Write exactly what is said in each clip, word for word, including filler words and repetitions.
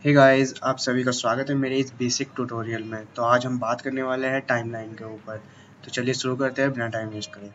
Hey guys, आप सभी का स्वागत है मेरे इस बेसिक ट्यूटोरियल में। तो आज हम बात करने वाले हैं टाइमलाइन के ऊपर। तो चलिए शुरू करते हैं बिना टाइम वेस्ट करे।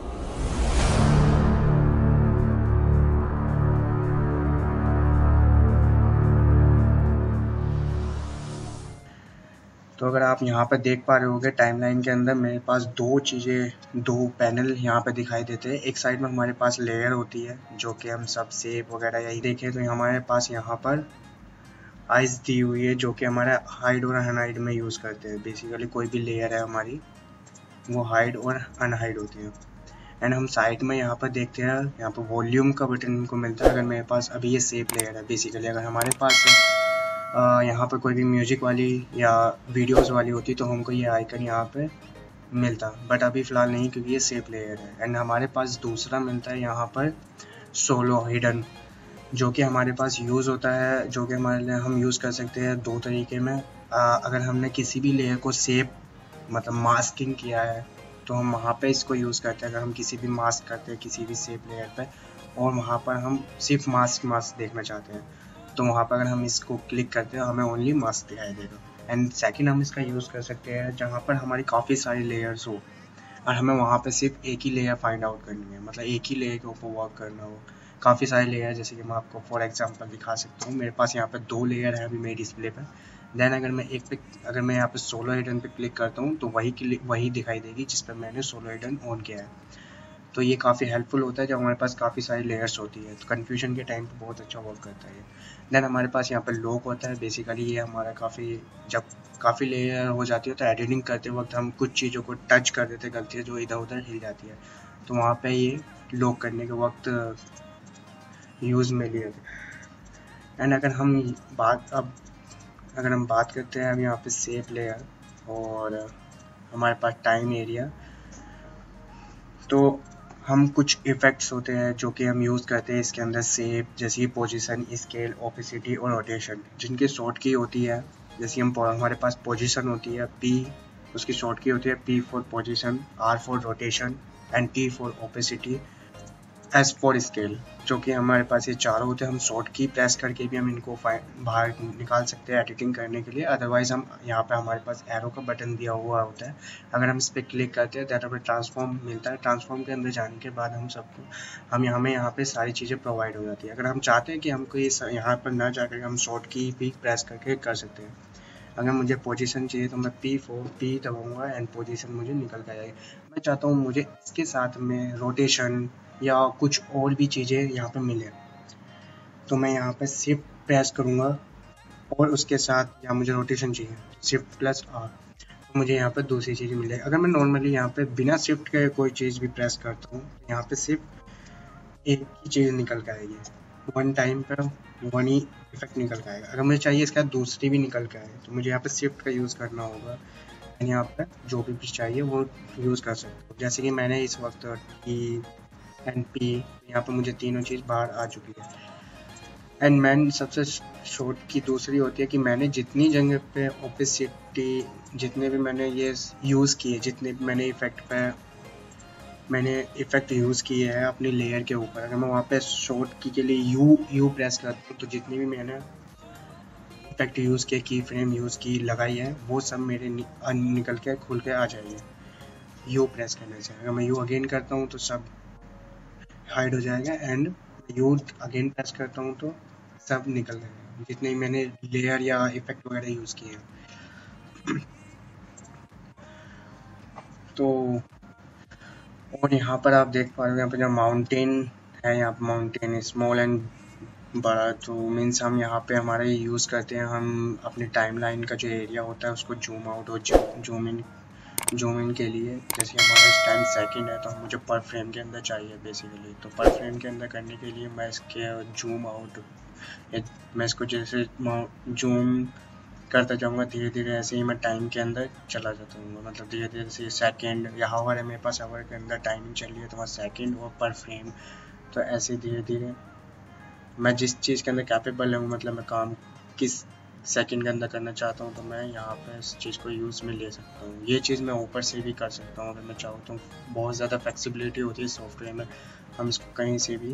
तो अगर आप यहाँ पर देख पा रहे होंगे टाइमलाइन के अंदर मेरे पास दो चीज़ें दो पैनल यहाँ पे दिखाई देते हैं। एक साइड में हमारे पास लेयर होती है जो कि हम सब शेप वगैरह यही देखें तो हमारे पास यहाँ पर आइस दी हुई है जो कि हमारा हाइड और अनहाइड में यूज़ करते हैं। बेसिकली कोई भी लेयर है हमारी वो हाइड और अनहाइड होती है। एंड हम साइड में यहाँ पर देखते हैं, यहाँ पर वॉल्यूम का बटन इनको मिलता है। अगर मेरे पास अभी ये सेव लेयर है, बेसिकली अगर हमारे पास आ, यहाँ पर कोई भी म्यूजिक वाली या वीडियोस वाली होती तो हमको ये आइकन यहाँ पे मिलता, बट अभी फ़िलहाल नहीं क्योंकि ये सेव लेयर है। एंड हमारे पास दूसरा मिलता है यहाँ पर सोलो हिडन, जो कि हमारे पास यूज़ होता है, जो कि हमारे लिए हम यूज़ कर सकते हैं दो तरीके में। आ, अगर हमने किसी भी लेयर को सेव मतलब मास्किंग किया है तो हम वहाँ पे इसको यूज़ करते हैं। अगर हम किसी भी मास्क करते हैं किसी भी शेप लेयर पे और वहाँ पर हम सिर्फ मास्क मास्क देखना चाहते हैं तो वहाँ पर अगर हम इसको क्लिक करते हैं हमें ओनली मास्क दिखाई देगा। एंड सेकंड हम इसका यूज़ कर सकते हैं जहाँ पर हमारी काफ़ी सारी लेयर्स हो और हमें वहाँ पे सिर्फ एक ही लेयर फाइंड आउट करनी है, मतलब एक ही लेयर के ऊपर वर्क करना हो। काफ़ी सारे लेयर जैसे कि मैं आपको फॉर एग्जांपल दिखा सकता हूँ। मेरे पास यहाँ पे दो लेयर है अभी मेरे डिस्प्ले पे। देन अगर मैं एक पे अगर मैं यहाँ पे सोलो हिडन पे क्लिक करता हूँ तो वही वही दिखाई देगी जिस पर मैंने सोलो हिडन ऑन किया है। तो ये काफ़ी हेल्पफुल होता है जब हमारे पास काफ़ी सारी लेयर्स होती है, तो कन्फ्यूजन के टाइम पे बहुत अच्छा वर्क करता है। देन हमारे पास यहाँ पर लॉक होता है। बेसिकली ये हमारा काफ़ी जब काफ़ी लेयर हो जाती है तो एडिटिंग करते वक्त हम कुछ चीज़ों को टच कर देते गलती से जो इधर उधर हिल जाती है, तो वहाँ पे ये लॉक करने के वक्त यूज़ में लिए थे। एंड अगर हम बात अब अगर हम बात करते हैं अब यहाँ पे शेप लेयर और हमारे पास टाइम एरिया, तो हम कुछ इफ़ेक्ट्स होते हैं जो कि हम यूज़ करते हैं इसके अंदर शेप, जैसे पोजीशन, स्केल, ओपेसिटी और रोटेशन, जिनकी शॉर्ट की होती है। जैसे हम हमारे पास पोजीशन होती है पी, उसकी शॉर्ट की होती है P for position, R for rotation and T for opacity, S for scale, जो कि हमारे पास ये चारों होते हैं। हम शॉर्ट की प्रेस करके भी हम इनको बाहर निकाल सकते हैं एडिटिंग करने के लिए। अदरवाइज हम यहाँ पे हमारे पास एरो का बटन दिया हुआ होता है, अगर हम इस पर क्लिक करते हैं तो हमें ट्रांसफॉर्म मिलता है। ट्रांसफॉर्म के अंदर जाने के बाद हम सबको हम यहाँ में यहाँ पे सारी चीज़ें प्रोवाइड हो जाती है। अगर हम चाहते हैं कि हमको ये यहाँ पर ना जाकर हम शॉर्ट की भी प्रेस करके कर सकते हैं। अगर मुझे पोजीशन चाहिए तो मैं पी फोर पी दबाऊंगा एंड पोजीशन मुझे निकल कर आएगी। मैं चाहता हूँ मुझे इसके साथ में रोटेशन या कुछ और भी चीज़ें यहाँ पे मिले, तो मैं यहाँ पे शिफ्ट प्रेस करूँगा और उसके साथ यहाँ मुझे रोटेशन चाहिए शिफ्ट प्लस आर, तो मुझे यहाँ पे दूसरी चीज़ मिलेगी। अगर मैं नॉर्मली यहाँ पे बिना शिफ्ट के कोई चीज़ भी प्रेस करता हूँ यहाँ पे सिर्फ एक ही चीज़ निकल के आएगी, वन टाइम पर वन ही इफेक्ट निकल के आएगा। अगर मुझे चाहिए इसका दूसरी भी निकल के आए तो मुझे यहाँ पे शिफ्ट का यूज़ करना होगा। यहाँ पे जो भी चाहिए वो यूज़ कर सकते हो। जैसे कि मैंने इस वक्त टी एंड पी, यहाँ पे मुझे तीनों चीज़ बाहर आ चुकी है। एंड मैन सबसे शॉर्ट की दूसरी होती है कि मैंने जितनी जगह पे ओपेसिटी, जितने भी मैंने ये यूज़ किए, जितने भी मैंने इफेक्ट पे मैंने इफेक्ट यूज़ किए हैं अपनी लेयर के ऊपर, अगर मैं वहाँ पे शॉर्ट की के लिए यू यू प्रेस करता हूँ तो जितनी भी मैंने इफेक्ट यूज़ किए, की फ्रेम यूज़ की लगाई है, वो सब मेरे नि, निकल के खुल के आ जाएगी यू प्रेस करने से। अगर मैं यू अगेन करता हूँ तो सब हाइड हो जाएगा एंड यू अगेन प्रेस करता हूँ तो सब निकल जाएगा जितने मैंने लेयर या इफेक्ट वगैरह यूज़ किए हैं। तो और यहाँ पर आप देख पा रहे हो यहाँ पर जो माउंटेन है, यहाँ पर माउंटेन स्मॉल एंड बड़ा, तो मीन्स हम यहाँ पे हमारे यूज़ करते हैं। हम अपने टाइमलाइन का जो एरिया होता है उसको जूम आउट और जूम इन जूम इन के लिए, जैसे हमारा इस टाइम सेकंड है तो मुझे पर फ्रेम के अंदर चाहिए बेसिकली, तो पर फ्रेम के अंदर करने के लिए मैं इसके जूम आउट, मैं इसको जैसे जूम करता जाऊँगा धीरे धीरे, ऐसे ही मैं टाइम के अंदर चला जाता हूँ। मतलब धीरे धीरे से सेकंड या हावर है मेरे पास, हावर के अंदर टाइमिंग चल रही है तो वहाँ सेकंड और पर फ्रेम, तो ऐसे धीरे धीरे मैं जिस चीज़ के अंदर कैपेबल हूँ, मतलब मैं काम किस सेकंड के अंदर करना चाहता हूँ तो मैं यहाँ पे इस चीज़ को यूज़ में ले सकता हूँ। ये चीज़ मैं ऊपर से भी कर सकता हूँ अगर मैं चाहूँ तो। बहुत ज़्यादा फ्लेक्सिबिलिटी होती है सॉफ्टवेयर में, हम इसको कहीं से भी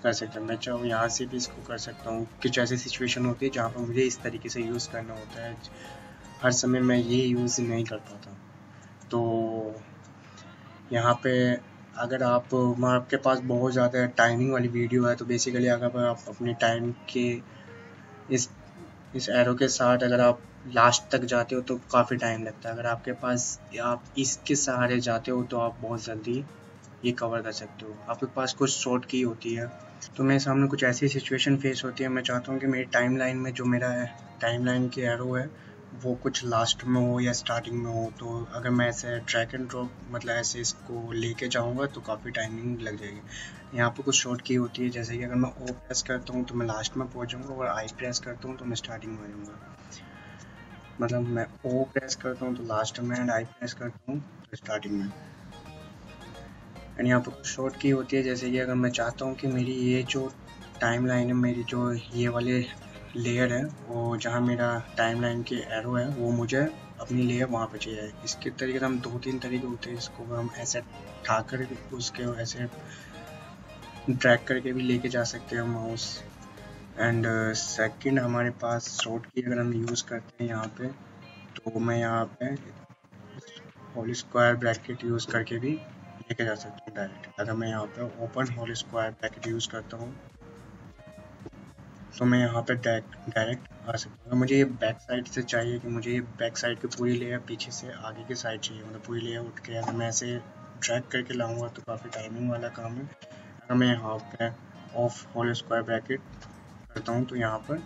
कर सकते हैं। मैं चाहूँ यहाँ से भी इसको कर सकता हूँ। कुछ ऐसी सिचुएशन होती है जहाँ पर मुझे इस तरीके से यूज़ करना होता है, हर समय मैं ये यूज़ नहीं कर पाता। तो यहाँ पे अगर आप आपके पास बहुत ज़्यादा टाइमिंग वाली वीडियो है तो बेसिकली अगर आप अपनी टाइम के इस इस एरो के साथ अगर आप लास्ट तक जाते हो तो काफ़ी टाइम लगता है। अगर आपके पास आप इसके सहारे जाते हो तो आप बहुत जल्दी ये कवर कर सकते हो। आपके पास कुछ शॉर्ट की होती है। तो मेरे सामने कुछ ऐसी सिचुएशन फेस होती है, मैं चाहता हूँ कि मेरी टाइमलाइन में जो मेरा टाइमलाइन के एरो है वो कुछ लास्ट में हो या स्टार्टिंग में हो। तो अगर मैं ऐसे ड्रैग एंड ड्रॉप मतलब ऐसे इसको लेके जाऊँगा तो काफ़ी टाइमिंग लग जाएगी। यहाँ पे कुछ शॉर्ट की होती है, जैसे कि अगर मैं ओ प्रेस करता हूँ तो मैं लास्ट में पहुँचूँगा और आई प्रेस करता हूँ तो मैं स्टार्टिंग में आ जाऊँगा। मतलब मैं ओ प्रेस करता हूँ तो लास्ट में एंड आई प्रेस करता हूँ तो स्टार्टिंग में। एंड यहाँ पर कुछ शॉर्ट की होती है, जैसे कि अगर मैं चाहता हूँ कि मेरी ये जो टाइम लाइन है, मेरी जो ये वाले लेयर है वो जहाँ मेरा टाइम लाइन के एरो है वो मुझे अपनी लेयर वहाँ पे चाहिए। इसके तरीके से हम दो तीन तरीके होते हैं, इसको हम ऐसे उठा कर उसके ऐसे ड्रैग करके भी लेके जा सकते हैं माउस। एंड सेकंड हमारे पास शॉर्ट की अगर हम यूज़ करते हैं यहाँ पे, तो मैं यहाँ पे होल स्क्वायर ब्रैकेट यूज़ करके भी लेके जा सकता हूँ डायरेक्ट। अगर मैं यहाँ पे open whole square bracket use करता हूँ तो मैं यहाँ पे डायरेक्ट आ सकता हूँ। अगर मुझे ये बैक साइड से चाहिए कि मुझे ये बैक साइड की पूरी लेयर पीछे से आगे की साइड चाहिए, मतलब पूरी लेयर उठ के अगर मैं ऐसे ड्रैग करके लाऊंगा तो काफ़ी टाइमिंग वाला काम है। अगर मैं यहाँ पे ऑफ होल स्क्वायर ब्रैकेट करता हूँ तो यहाँ पर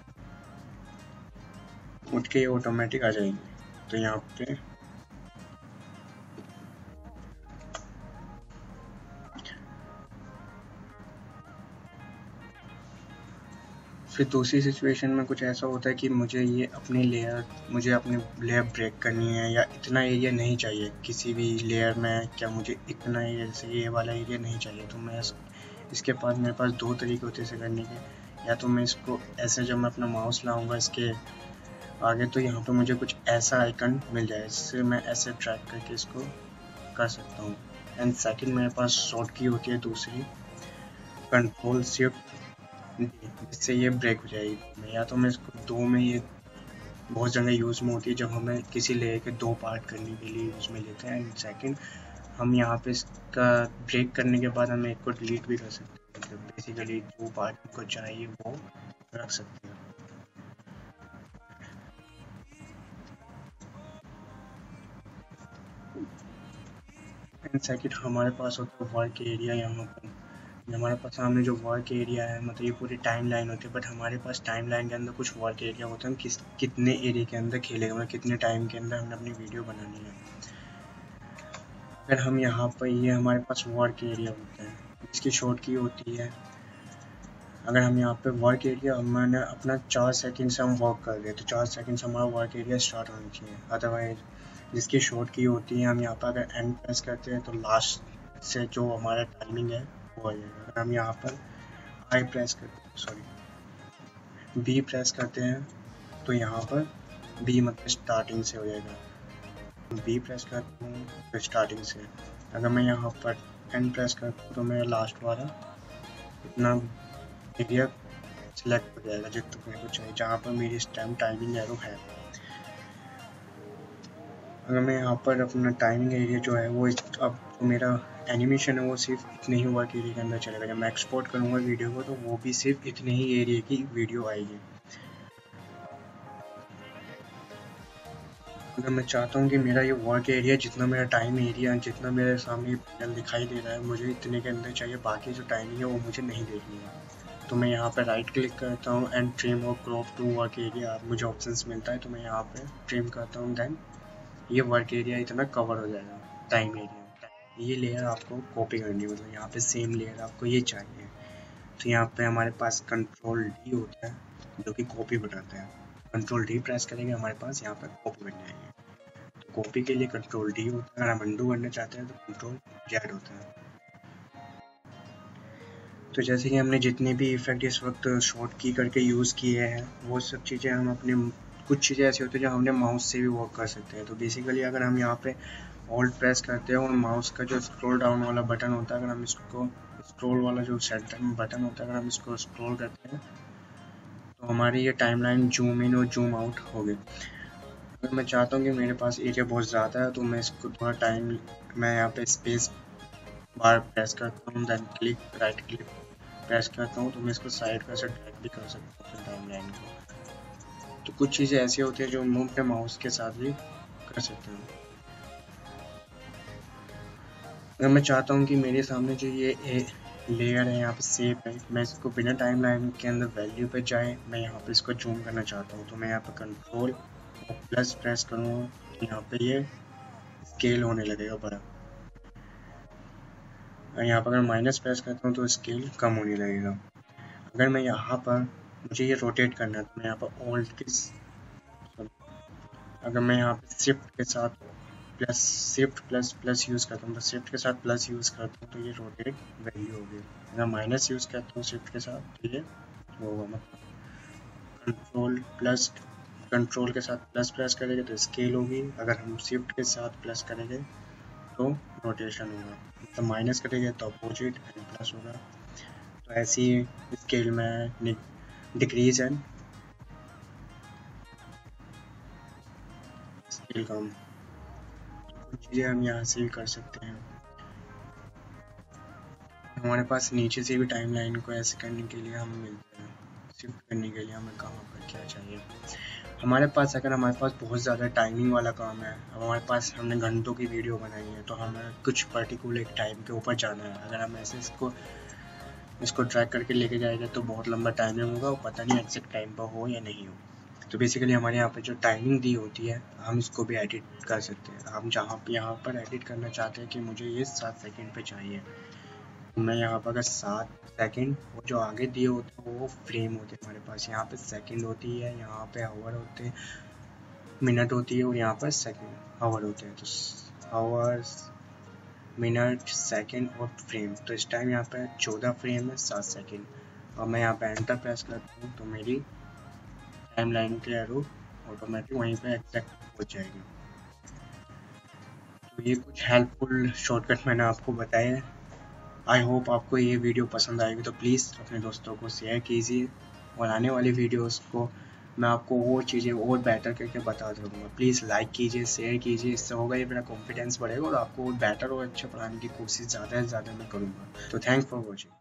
उठ के ऑटोमेटिक आ जाएंगे। तो यहाँ पे फिर दूसरी सिचुएशन में कुछ ऐसा होता है कि मुझे ये अपनी लेयर मुझे अपनी लेयर ब्रेक करनी है या इतना एरिया नहीं चाहिए किसी भी लेयर में, क्या मुझे इतना एरिया जैसे ये वाला एरिया नहीं चाहिए, तो मैं इस, इसके पास मेरे पास दो तरीके होते हैं इसे करने के। या तो मैं इसको ऐसे जब मैं अपना माउस लाऊंगा इसके आगे तो यहाँ पे मुझे कुछ ऐसा आइकन मिल जाए जिससे मैं ऐसे ट्रैक करके इसको कर सकता हूँ। एंड सेकेंड मेरे पास शॉर्ट की होती है दूसरी, कंट्रोल शिफ्ट, जिससे ये ब्रेक हो जाएगी। या तो मैं इसको दो में, ये बहुत जगह यूज़ में होती है जब हमें किसी लेयर के दो पार्ट करने के लिए यूज़ में लेते हैं। एंड सेकंड हम यहाँ पे इसका ब्रेक करने के बाद हम एक को डिलीट भी कर सकते हैं, मतलब बेसिकली जो पार्ट को चाहिए वो रख सकते हैं। एंड सेकंड हमारे पास होता है वर्क एरिया। यहाँ पर हमारे पास सामने जो वर्क एरिया है, मतलब ये पूरी टाइम लाइन होती है, बट हमारे पास टाइम लाइन के अंदर कुछ वर्क एरिया होता है, हम किस कितने एरिया के अंदर खेलेंगे, मतलब कितने टाइम के अंदर हमने अपनी वीडियो बनानी है। अगर हम यहाँ पर ये हमारे पास वर्क एरिया होता है, इसकी शॉर्ट की होती है। अगर हम यहाँ पे वर्क एरिया मैंने अपना चार सेकंड से हम वर्क कर रहे हैं तो चार सेकंड से हमारा वर्क एरिया स्टार्ट होना चाहिए। अदरवाइज जिसकी शॉर्ट की होती है हम यहाँ पर अगर एंड प्रेस करते हैं तो लास्ट से जो हमारा टाइमिंग है वो आ जाएगा। अगर हम यहाँ पर आई प्रेस करते हैं सॉरी बी प्रेस करते हैं तो यहाँ पर बी मतलब स्टार्टिंग से हो जाएगा। बी प्रेस करता हूँ तो स्टार्टिंग से। अगर मैं यहाँ पर एंड प्रेस करता हूँ तो मेरा लास्ट वाला इतना एरिया सिलेक्ट हो जाएगा जितना मेरे को चाहिए, जहाँ पर मेरी इस टाइम टाइमिंग एरो है। अगर मैं यहाँ पर अपना टाइमिंग एरिया जो है वो अब तो मेरा एनिमेशन है वो सिर्फ इतने ही वर्क एरिया के अंदर चलेगा। जब मैं एक्सपोर्ट करूँगा वीडियो को तो वो भी सिर्फ इतने ही एरिया की वीडियो आएगी। अगर मैं चाहता हूँ कि मेरा ये वर्क एरिया जितना मेरा टाइम एरिया जितना मेरे सामने पैनल दिखाई दे रहा है मुझे इतने के अंदर चाहिए, बाकी जो टाइमिंग है वो मुझे नहीं देखनी है। तो मैं यहाँ पे राइट क्लिक करता हूँ एंड ट्रिम और क्रॉप टू वर्क एरिया मुझे ऑप्शंस मिलता है, तो मैं यहाँ पे ट्रिम करता हूँ। देन ये वर्क एरिया इतना कवर हो जाएगा टाइम एरिया। ये लेयर आपको कॉपी करनी है, मतलब यहाँ पे सेम लेयर आपको ये चाहिए। तो यहाँ पे हमारे पास कंट्रोल डी होता है जो कि कॉपी बनाता है। कंट्रोल डी प्रेस करेंगे हमारे पास यहाँ पर कॉपी बन जाएगी। तो कॉपी के लिए कंट्रोल डी होता है, अगर हम अंडू करना चाहते हैं तो कंट्रोल जेड होता है। तो जैसे कि हमने जितने भी इफेक्ट इस वक्त शॉर्ट की करके यूज़ किए हैं वो सब चीज़ें हम अपने कुछ चीज़ें ऐसी होती है जो हमने माउस से भी वर्क कर सकते हैं। तो बेसिकली अगर हम यहाँ पे ऑल्ट प्रेस करते हैं और माउस का जो स्क्रॉल डाउन वाला बटन होता है अगर हम इसको स्क्रॉल वाला जो सेंटर में बटन होता है, अगर हम इसको स्क्रॉल करते हैं तो हमारी ये टाइमलाइन जूम इन और जूम आउट हो गई। अगर मैं चाहता हूँ कि मेरे पास एरिया बहुत ज़्यादा है तो मैं इसको थोड़ा टाइम, मैं यहाँ पे स्पेस बार प्रेस करता हूँ, then click right click press करता हूँ, तो मैं इसको साइड का से ड्रैग भी कर सकता हूँ टाइमलाइन को। तो कुछ चीज़ें ऐसी होती हैं जो हम अपने माउस के साथ भी कर सकते हैं। अगर मैं चाहता हूँ कि मेरे सामने जो ये लेयर है यहाँ पे सेव है, मैं इसको बिना टाइमलाइन के अंदर वैल्यू पे जाए, मैं यहाँ पे इसको जूम करना चाहता हूँ, तो मैं यहाँ पे कंट्रोल और प्लस प्रेस करूँगा तो यहाँ पे ये स्केल होने लगेगा बड़ा। और यहाँ पर अगर माइनस प्रेस करता हूँ तो स्केल कम होने लगेगा। अगर मैं यहाँ पर मुझे ये रोटेट करना है तो मैं यहाँ पर ऑल्ट की, अगर मैं यहाँ पे शिफ्ट के साथ plus shift plus plus use करता हूँ, तो शिफ्ट के साथ प्लस यूज़ करता हूँ तो ये रोटेट वैल्यू होगी। अगर माइनस यूज़ करता हूँ शिफ्ट के साथ तो ये वो होगा, मतलब कंट्रोल प्लस कंट्रोल के साथ प्लस प्रेस करेंगे तो स्केल होगी, अगर हम शिफ्ट के साथ प्लस करेंगे तो रोटेशन होगा, मतलब माइनस करेंगे तो अपोजिट एंड प्लस होगा। तो ऐसी स्केल में डिक्रीज एंड स्केल कम, कुछ चीज़ें हम यहाँ से भी कर सकते हैं। हमारे पास नीचे से भी टाइमलाइन को ऐसे करने के लिए हमें मिलता है, शिफ्ट करने के लिए हमें कहाँ पर क्या चाहिए। हमारे पास अगर हमारे पास बहुत ज़्यादा टाइमिंग वाला काम है, अब हमारे पास हमने घंटों की वीडियो बनाई है तो हमें कुछ पर्टिकुलर एक टाइम के ऊपर जाना है, अगर हम ऐसे इसको इसको ट्रैक करके लेके जाएंगे तो बहुत लंबा टाइमिंग होगा और पता नहीं एग्जैक्ट टाइम पर हो या नहीं हो। तो बेसिकली हमारे यहाँ पे जो टाइमिंग दी होती है हम इसको भी एडिट कर सकते हैं। हम जहाँ पे यहाँ पर एडिट करना चाहते हैं कि मुझे ये सात सेकंड पे चाहिए, मैं यहाँ पर अगर सात सेकंड, वो जो आगे दिए होते हैं वो फ्रेम होते हैं, हमारे पास यहाँ पे सेकंड होती है, यहाँ पे आवर होते हैं, मिनट होती है और यहाँ पर सेकंड आवर होते हैं। तो आवर्स, मिनट, सेकंड और फ्रेम, तो इस टाइम यहाँ पे चौदह फ्रेम है, सात सेकंड। और मैं यहाँ पे एंटर प्रेस करता हूँ तो मेरी टाइमलाइन के एरो ऑटोमेटिक वहीं पे एग्जैक्ट पहुँच जाएगी। तो ये कुछ हेल्पफुल शॉर्टकट मैंने आपको बताए हैं। आई होप आपको ये वीडियो पसंद आएगी, तो प्लीज़ अपने दोस्तों को शेयर कीजिए और आने वाली वीडियोस को मैं आपको वो चीज़ें और बेटर करके बता दूँगा। प्लीज़ लाइक कीजिए, शेयर कीजिए, इससे होगा ये मेरा कॉन्फिडेंस बढ़ेगा और आपको बेटर और अच्छा पढ़ाने की कोशिश ज़्यादा से ज़्यादा मैं करूँगा। तो थैंक्स फॉर वॉचिंग।